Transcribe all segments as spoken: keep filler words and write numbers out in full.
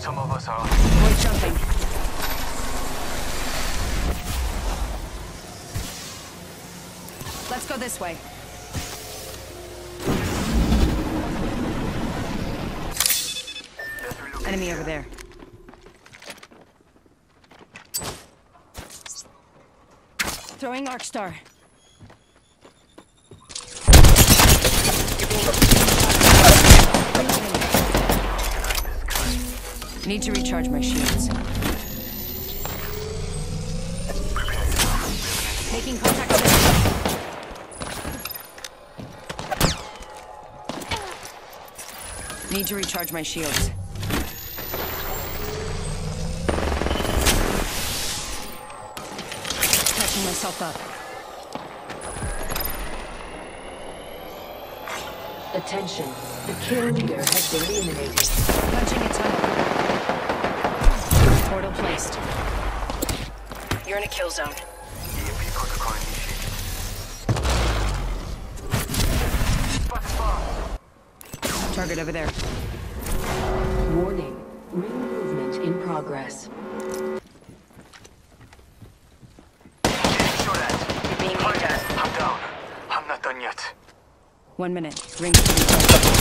Some of us are. We're jumping. Let's go this way. Enemy over there. Throwing Arc Star. Need to recharge my shields. Making contact with Need to recharge my shields. Catching myself up. Attention, the kill leader has been eliminated. Punching a tunnel. Portal placed. You're in a kill zone. E M P protocol initiated. Target over there. Warning, ring movement in progress. Shot at. You're being aimed at. I'm down. I'm not done yet. One minute. Rings to be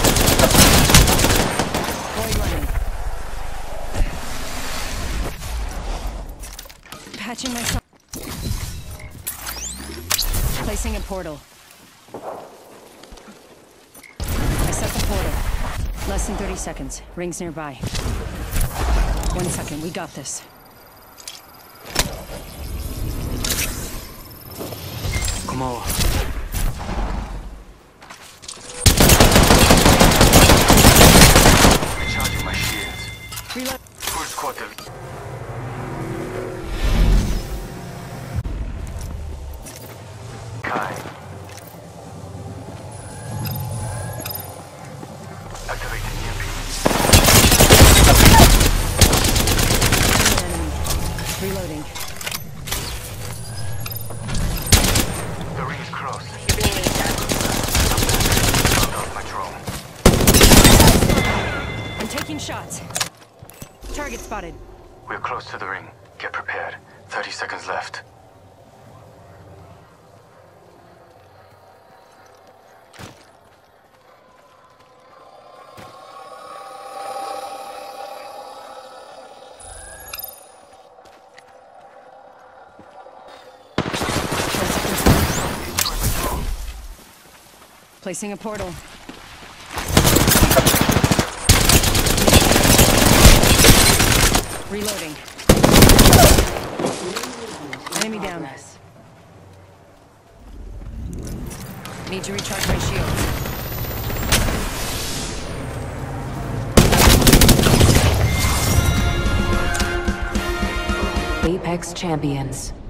Void running. Patching myself. Placing a portal. I set the portal. Less than thirty seconds. Rings nearby. One second. We got this. 고마워. Recharging my shields. Reload. Full squad delete. Kai. Activating E M P. Enemy. Reloading. The ring is close. You're being aimed at. Knocked off my drone. I'm taking shots. Target spotted. We're close to the ring. Get prepared. thirty seconds left. Placing a portal. Reloading. Enemy down. Need to recharge my shields. Apex Champions.